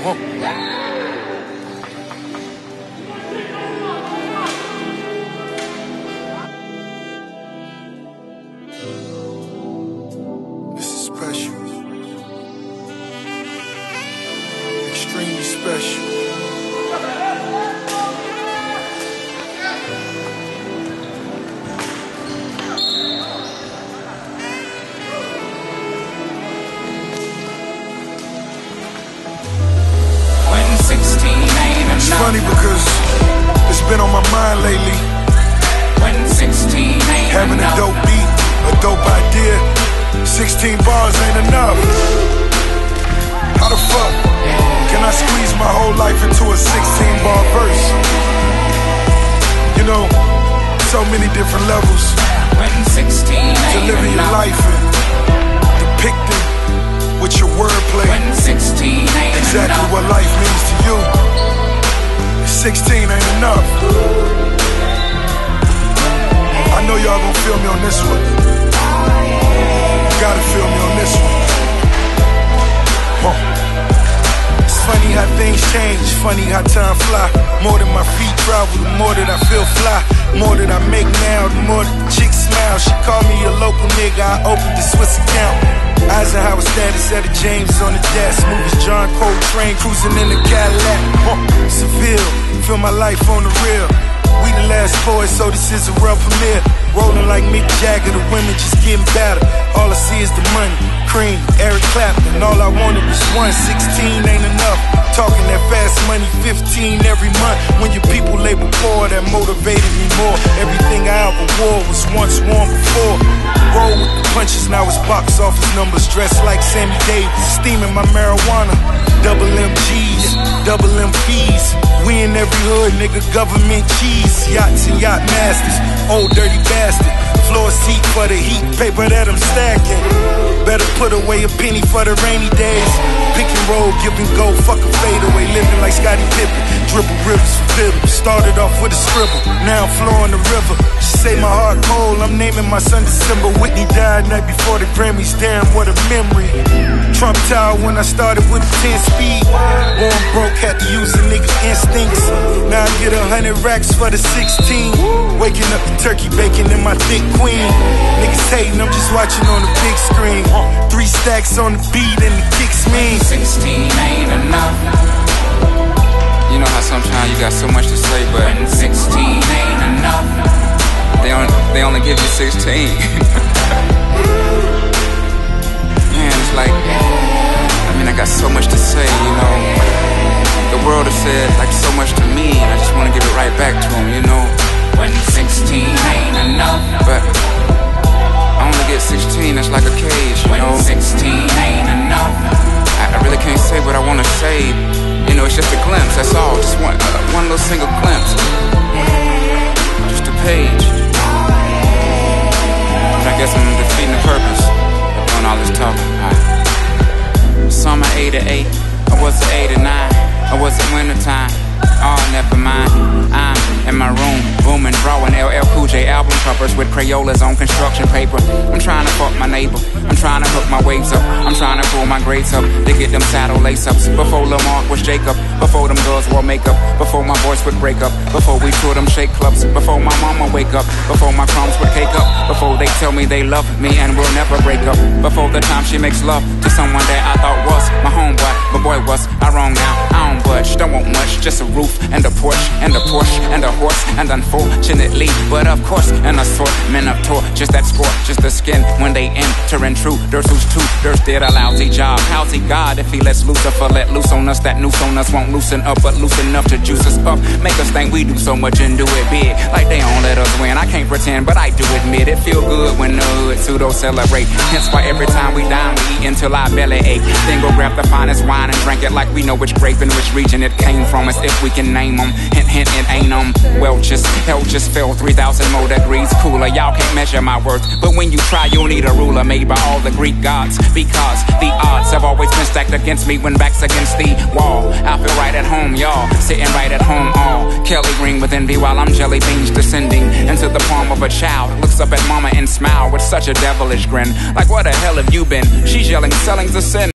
This is special. Extremely special. It's funny because it's been on my mind lately. Having a dope beat, a dope idea, 16 bars ain't enough. How the fuck can I squeeze my whole life into a 16-bar verse? You know, so many different levels to live in your life and depict it with your wordplay. Exactly what life means to you. 16 ain't enough. I know y'all gon' feel me on this one. You gotta feel me on this one. It's funny how things change, funny how time fly. More than my feet travel, the more that I feel fly. More that I make now, the more that the chicks smile. She called me a local nigga, I opened the Swiss account. Eisenhower status at a James on the desk. Smooth as John Coltrane, cruising in the Cadillac. Seville, feel my life on the real. We the last boys, so this is a real premiere. Rolling like Mick Jagger, the women just getting better. All I see is the money, Cream, Eric Clapton. All I wanted was 16 ain't enough. Talking that fast money, 15 every month. When your people label poor, that motivated me more. Everything I ever wore was once worn before. Roll with the punches, now it's box office numbers. Dressed like Sammy Davis, steaming my marijuana. Double MGs, double MPs. We in every hood, nigga, government cheese. Yachts and yacht masters, old dirty bastard. Floor seat for the heat, paper that I'm stacking. Better put away a penny for the rainy days. Pick and roll, give and go, fuck a fadeaway. Living like Scottie Pippen, dribble rivers for piddle. Started off with a scribble, now I'm flowing the river. She say my heart cold, I'm naming my son December. Whitney died night before the Grammys, damn what a memory. Trump Tower when I started with a 10 speed. Born broke, had to use a nigga's instincts. Now I get 100 racks for the 16. Waking up the turkey bacon in my thick queen. Niggas hating, I'm just watching on the big screen. 3 stacks on the beat and the kicks mean 16 ain't enough. You know how sometimes you got so much to say, but when 16 ain't enough, they only give you 16. Man, it's like, I got so much to say, you know. The world has said like so much to me, and I just want to give it right back to them, you know. When 16 ain't enough, but I only get 16, that's like a cage, you know. When 16 ain't enough, I really can't say what I want to say. You know, it's just a glimpse, that's all. Just one little single glimpse. Just a page. But I guess I'm defeating the purpose of doing all this talking. Summer 88, I was an 89, I was in wintertime. Oh, never mind, I'm in my room, booming, drawing LL Cool J album covers with Crayolas on construction paper. I'm trying to fuck my neighbor, I'm trying to hook my waves up, I'm trying to pull my grades up, to get them saddle lace-ups. Before Lamar was Jacob, before them girls wore makeup, before my voice would break up, before we toured them shake clubs, before my mama wake up, before my crumbs would cake up, before they tell me they love me and will never break up, before the time she makes love to someone that I thought was my homeboy, but boy was I wrong now. I don't budge, don't want much, just a roof and a porch and a Porsche and a horse, and unfortunately, but of course, an assortment of tour, just that score, just the skin when they enter in true. There's who's two, there's did a lousy job. How's he God if he lets Lucifer let loose on us? That noose on us won't loosen up, but loose enough to juice us up, make us think we do so much and do it big, like they don't let us win. I can't pretend, but I do admit it feel good when the hood pseudo celebrate. Hence why every time we dine, we eat until our belly ache. Then go grab the finest wine and drink it like we know which grape and which region it came from, as if we can name them. Hint, hint, it ain't well, just hell just fell 3,000 more degrees cooler. Y'all can't measure my worth, but when you try, you'll need a ruler made by all the Greek gods, because the odds have always been stacked against me when back's against the wall. I feel right at home, y'all, sitting right at home, all Kelly green with envy while I'm jelly beans descending into the palm of a child. Looks up at mama and smile with such a devilish grin, like what the hell have you been? She's yelling, selling the sin.